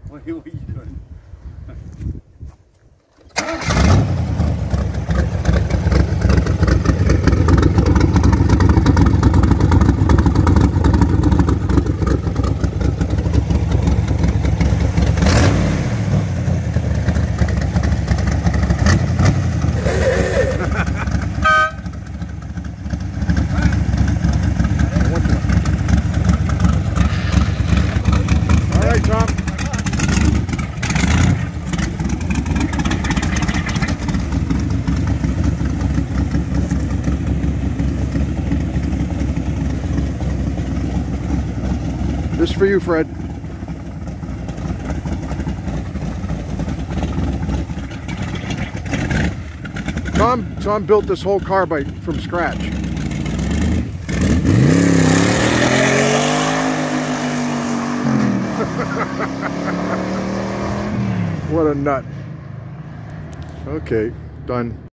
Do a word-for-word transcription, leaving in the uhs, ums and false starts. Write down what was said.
What are you doing? All right, Tom. This is for you, Fred. Tom, Tom built this whole car by, from scratch. What a nut. Okay, done.